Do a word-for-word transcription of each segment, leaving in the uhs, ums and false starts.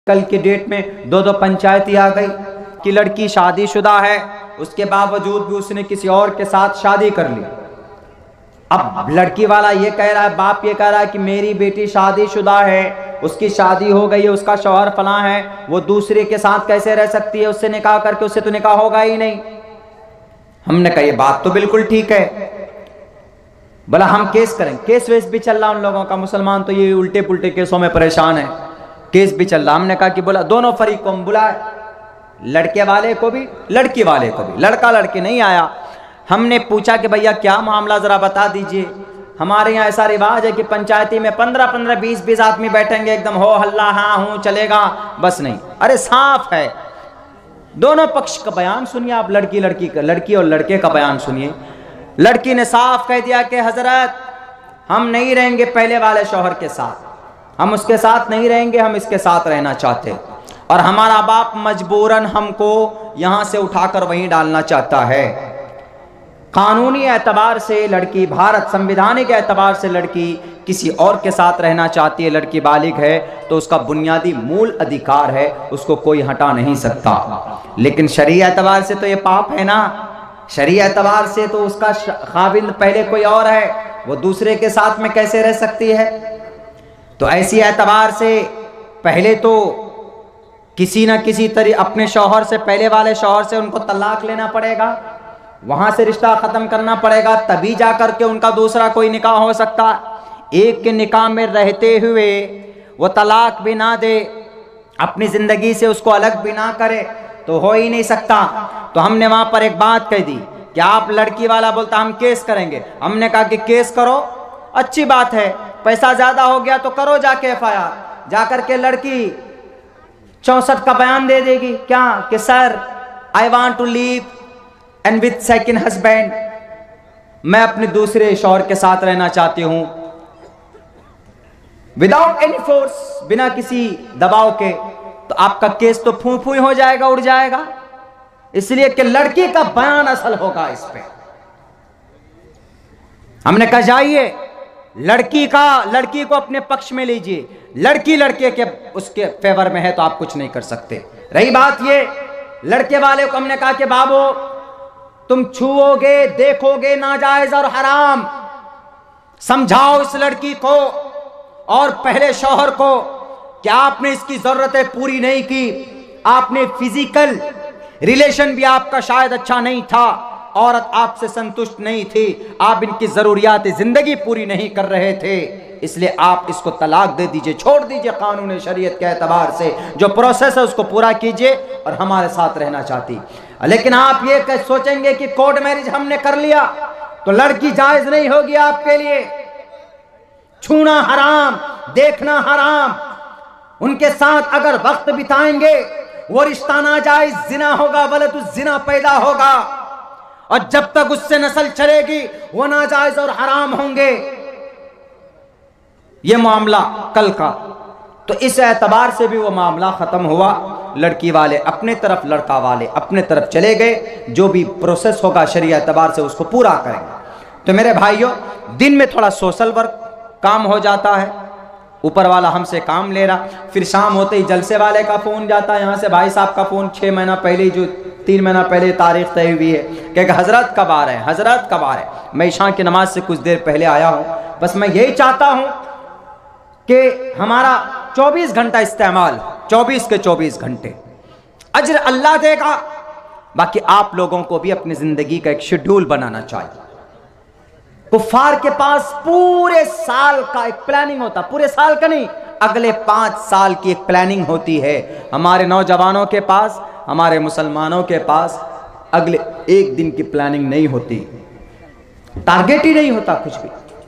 कल की डेट में दो दो पंचायती आ गई कि लड़की शादीशुदा है, उसके बावजूद भी उसने किसी और के साथ शादी कर ली। अब लड़की वाला ये कह रहा है, बाप ये कह रहा है कि मेरी बेटी शादीशुदा है, उसकी शादी हो गई है, उसका शौहर फलां है, वो दूसरे के साथ कैसे रह सकती है, उससे निकाह करके, उससे तो निकाह होगा ही नहीं। हमने कहा ये बात तो बिल्कुल ठीक है, बोला हम केस करें। केस वेस भी चल रहा उन लोगों का, मुसलमान तो ये उल्टे पुल्टे केसों में परेशान है, केस भी चल रहा। हमने कहा कि बोला दोनों फरीक को हम बुलाए, लड़के वाले को भी लड़की वाले को भी। लड़का लड़की नहीं आया। हमने पूछा कि भैया क्या मामला जरा बता दीजिए। हमारे यहाँ ऐसा रिवाज है कि पंचायती में पंद्रह पंद्रह बीस बीस आदमी बैठेंगे, एकदम हो हल्ला हाँ हूँ चलेगा, बस नहीं। अरे साफ है, दोनों पक्ष का बयान सुनिए आप, लड़की लड़की का, लड़की और लड़के का बयान सुनिए। लड़की ने साफ कह दिया कि हजरत हम नहीं रहेंगे पहले वाले शौहर के साथ, हम उसके साथ नहीं रहेंगे, हम इसके साथ रहना चाहते, और हमारा बाप मजबूरन हमको यहां से उठाकर वहीं डालना चाहता है। कानूनी एतबार से लड़की, भारत संविधानिक एतबार से लड़की किसी और के साथ रहना चाहती है, लड़की बालिग है तो उसका बुनियादी मूल अधिकार है, उसको कोई हटा नहीं सकता। लेकिन शरीय एतबार से तो ये पाप है ना, शरीय एतबार से तो उसका खाविंद पहले कोई और है, वो दूसरे के साथ में कैसे रह सकती है। तो ऐसी एतबार से पहले तो किसी ना किसी तरह अपने शौहर से, पहले वाले शौहर से उनको तलाक लेना पड़ेगा, वहां से रिश्ता खत्म करना पड़ेगा, तभी जाकर के उनका दूसरा कोई निकाह हो सकता। एक के निकाह में रहते हुए वो तलाक भी ना दे, अपनी जिंदगी से उसको अलग भी ना करे, तो हो ही नहीं सकता। तो हमने वहां पर एक बात कह दी कि आप, लड़की वाला बोलता हम केस करेंगे। हमने कहा कि केस करो, अच्छी बात है, पैसा ज्यादा हो गया तो करो जाके एफ आई आर, जाकर के लड़की चौसठ का बयान दे देगी क्या कि sir I want to leave and with second husband, मैं अपने दूसरे शौहर के साथ रहना चाहती हूं, विदाउट एनी फोर्स, बिना किसी दबाव के। तो आपका केस तो फू फू हो जाएगा, उड़ जाएगा, इसलिए कि लड़की का बयान असल होगा इस पे। हमने कहा जाइए, लड़की का, लड़की को अपने पक्ष में लीजिए, लड़की लड़के के उसके फेवर में है तो आप कुछ नहीं कर सकते। रही बात ये, लड़के वाले को हमने कहा कि बाबू तुम छुओगे, देखोगे नाजायज और हराम, समझाओ इस लड़की को और पहले शौहर को कि आपने इसकी जरूरतें पूरी नहीं की, आपने फिजिकल रिलेशन भी आपका शायद अच्छा नहीं था, औरत आपसे संतुष्ट नहीं थी, आप इनकी जरूरियात जिंदगी पूरी नहीं कर रहे थे, इसलिए आप इसको तलाक दे दीजिए, छोड़ दीजिए, कानून शरीयत के एतबार से जो प्रोसेस है उसको पूरा कीजिए और हमारे साथ रहना चाहती। लेकिन आप ये सोचेंगे कि कोर्ट मैरिज हमने कर लिया तो लड़की जायज नहीं होगी आपके लिए, छूना हराम, देखना हराम, उनके साथ अगर वक्त बिताएंगे वो रिश्ता नाजायज जिना होगा, वलद जिना पैदा होगा, और जब तक उससे नस्ल चलेगी वो नाजायज और हराम होंगे। ये मामला कल का, तो इस एतबार से भी वो मामला खत्म हुआ। लड़की वाले अपने तरफ, लड़का वाले अपने तरफ चले गए, जो भी प्रोसेस होगा शरीय एतबार से उसको पूरा करेंगे। तो मेरे भाइयों, दिन में थोड़ा सोशल वर्क काम हो जाता है, ऊपर वाला हमसे काम ले रहा, फिर शाम होते ही जलसे वाले का फोन जाता है, यहाँ से भाई साहब का फोन छः महीना पहले, जो तीन महीना पहले तारीख तय हुई है, कि हजरत कब आ रहे हैं, हजरत कब आ रहे हैं। मैं ईशा की नमाज से कुछ देर पहले आया हूँ, बस मैं यही चाहता हूँ कि हमारा चौबीस घंटा इस्तेमाल, चौबीस के चौबीस घंटे अजर अल्लाह देगा। बाकी आप लोगों को भी अपनी जिंदगी का एक शेड्यूल बनाना चाहिए। कुफार के पास पूरे साल का एक प्लानिंग होता, पूरे साल का नहीं, अगले पांच साल की एक प्लानिंग होती है। हमारे नौजवानों के पास, हमारे मुसलमानों के पास अगले एक दिन की प्लानिंग नहीं होती, टारगेट ही नहीं होता कुछ भी।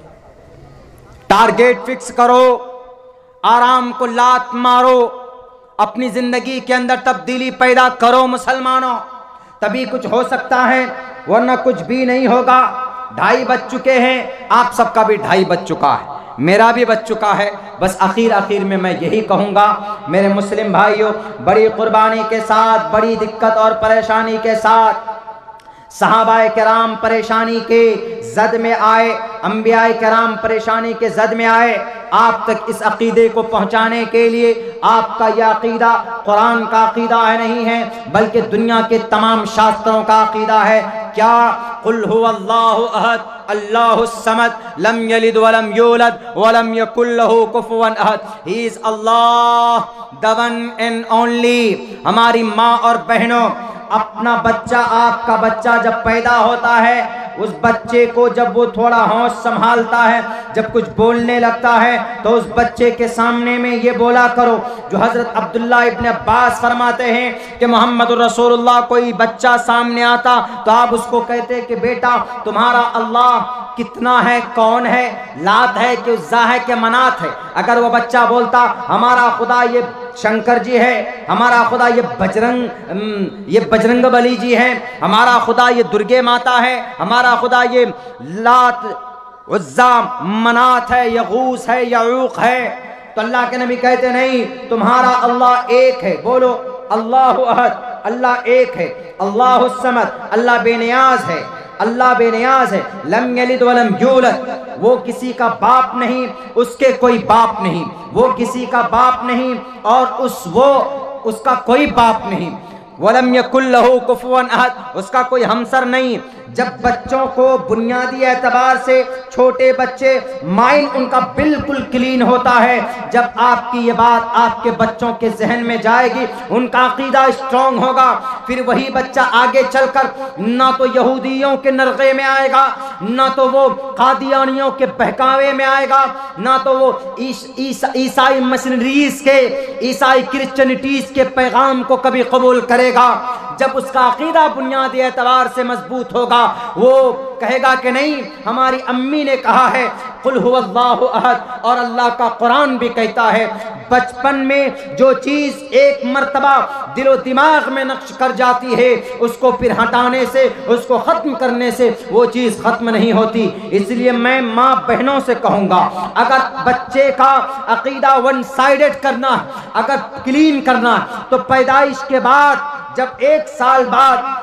टारगेट फिक्स करो, आराम को लात मारो, अपनी जिंदगी के अंदर तब्दीली पैदा करो मुसलमानों, तभी कुछ हो सकता है, वरना कुछ भी नहीं होगा। ढाई बज चुके हैं, आप सबका भी ढाई बज चुका है, मेरा भी बज चुका है। बस आखिर आखिर में मैं यही कहूँगा मेरे मुस्लिम भाइयों, बड़ी कुर्बानी के साथ, बड़ी दिक्कत और परेशानी के साथ, सहाबाए किराम परेशानी के जद में आए, अंबिया कराम परेशानी के जद में आए, आप तक इस अकीदे को पहुंचाने के लिए आपका यह अकीदा कुरान का अकीदा है नहीं है, बल्कि दुनिया के तमाम शास्त्रों का अकीदा है। क्या? कुल हुवल्लाहु अहद अल्लाहुस समद लम यलिद वलम यूलद वलम यकुल लहू कुफुवन अहद। He is Allah the one and only. हमारी माँ और बहनों, अपना बच्चा, आपका बच्चा जब पैदा होता है, उस बच्चे को जब वो थोड़ा होश संभालता है, जब कुछ बोलने लगता है, तो उस बच्चे के सामने में ये बोला करो जो हजरत अब्दुल्ला इब्न अब्बास फरमाते हैं कि मोहम्मद रसूलुल्लाह कोई बच्चा सामने आता तो आप उसको कहते कि बेटा तुम्हारा अल्लाह कितना है, कौन है, लात है कि उज़्ज़ा है कि मनात है। अगर वो बच्चा बोलता हमारा खुदा ये शंकर जी है, हमारा खुदा ये बजरंग ये बजरंग बली जी है, हमारा खुदा ये दुर्गे माता है, हमारा खुदा ये लात उज़्ज़ा मनात है, यगूस है, यऊक है, तो अल्लाह के नबी कहते नहीं, तुम्हारा अल्लाह एक है। बोलो अल्लाहु अहद, अल्लाह एक है। अल्लाहुस समद, अल्लाह बेनियाज है, अल्लाह बेनियाज है। लम यलिद वलम यूलद, वो किसी का बाप नहीं, उसके कोई बाप नहीं, वो किसी का बाप नहीं और उस वो उसका कोई बाप नहीं। वलम यकुल लहू कुफुवन अहद, उसका कोई हमसर नहीं। जब बच्चों को बुनियादी एतबार से, छोटे बच्चे, माइंड उनका बिल्कुल क्लीन होता है, जब आपकी ये बात आपके बच्चों के जहन में जाएगी, उनका अकीदा स्ट्रॉन्ग होगा, फिर वही बच्चा आगे चलकर ना तो यहूदियों के नरगे में आएगा, ना तो वो कादियानियों के बहकावे में आएगा, ना तो वो ईसाई मशीनरीज के, ईसाई क्रिश्चियनिटीज के पैगाम को कभी कबूल करेगा। जब उसका अकीदा बुनियादी एतबार से मजबूत होगा, वो कहेगा कि नहीं, हमारी अम्मी ने कहा है कुल हुवल्लाहु अहद, और अल्लाह का कुरान भी कहता है। बचपन में जो चीज एक मर्तबा दिलो दिमाग में नक्श कर जाती है, उसको फिर हटाने से, उसको खत्म करने से वो चीज खत्म नहीं होती। इसलिए मैं माँ बहनों से कहूंगा, अगर बच्चे का अकीदा वन साइडेड करना, अगर क्लीन करना, तो पैदाइश के बाद जब एक साल बाद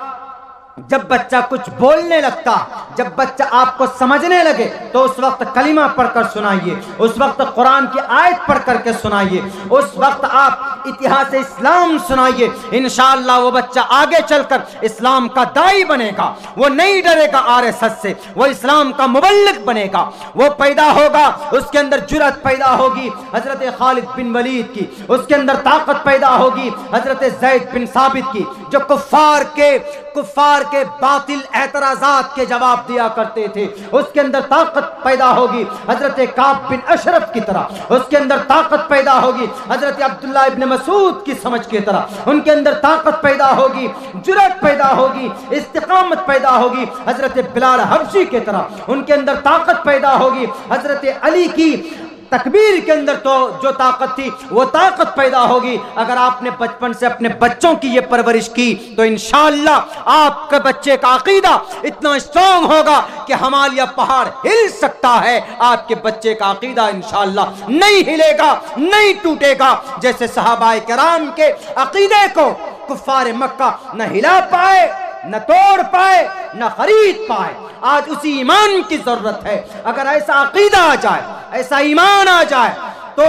जब बच्चा कुछ बोलने लगता, जब बच्चा आपको समझने लगे, तो उस वक्त कलिमा पढ़कर सुनाइए, उस वक्त कुरान की आयत पढ़ करके सुनाइए, उस वक्त आप इतिहास इस्लाम सुनाइए। इंशाअल्लाह वो बच्चा आगे चलकर इस्लाम का दाई बनेगा, वो नहीं डरेगा आरएसएस से, वो इस्लाम का मुबल्लिग बनेगा, वो पैदा होगा, उसके अंदर जुरत पैदा होगी हजरत खालिद बिन वलीद की, उसके अंदर ताकत पैदा होगी हजरत ज़ैद बिन साबित की, जो कुफ्फार के कुफ्फार के बातिल एतराज़ात के जवाब दिया करते थे। उसके अंदर ताकत पैदा होगी हजरत काब बिन अशरफ की तरह, उसके अंदर ताकत पैदा होगी हजरत अब्दुल्ला इब्न मसूद की समझ की तरह, उनके अंदर ताकत पैदा होगी, जुरत पैदा होगी, इस्तिकामत पैदा होगी हजरत बिलाल हबशी की तरह, उनके अंदर ताकत पैदा होगी हजरत अली की तकबीर के अंदर तो जो ताकत थी वो ताकत पैदा होगी। अगर आपने बचपन से अपने बच्चों की ये परवरिश की तो इंशाअल्लाह आपके बच्चे का अकीदा इतना स्ट्रॉन्ग होगा कि हिमालय पहाड़ हिल सकता है, आपके बच्चे का अकीदा इंशाअल्लाह नहीं हिलेगा, नहीं टूटेगा। जैसे सहाबाए किराम के अकीदे को कुफ्फार मक्का न हिला पाए, न तोड़ पाए, न खरीद पाए, आज उसी ईमान की जरूरत है। अगर ऐसा अकीदा आ जाए, ऐसा ईमान आ जाए, तो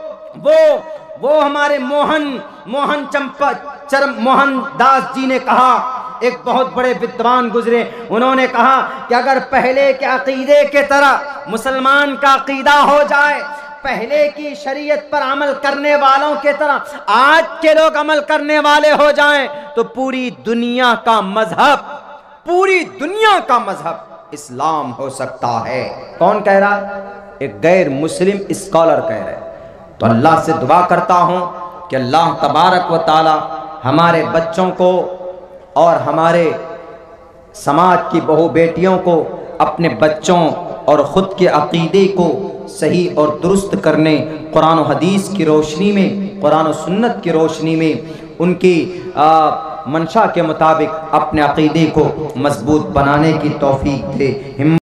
वो वो हमारे मोहन मोहन चंपा चरम मोहन दास जी ने कहा, एक बहुत बड़े विद्वान गुजरे, उन्होंने कहा कि अगर पहले के अकीदे के तरह मुसलमान का अकीदा हो जाए, पहले की शरीयत पर अमल करने वालों के तरह आज के लोग अमल करने वाले हो जाएं, तो पूरी दुनिया का मजहब, पूरी दुनिया का मजहब इस्लाम हो सकता है। कौन कह रहा? एक गैर मुस्लिम स्कॉलर कह रहे। तो अल्लाह से दुआ करता हूं कि अल्लाह तबारक व ताला हमारे बच्चों को और हमारे समाज की बहू बेटियों को अपने बच्चों और ख़ुद के अक़ीदे को सही और दुरुस्त करने, कुरान और हदीस की रोशनी में, कुरान और सुन्नत की रोशनी में उनकी आ, मंशा के मुताबिक अपने अक़ीदे को मजबूत बनाने की तौफीक दे।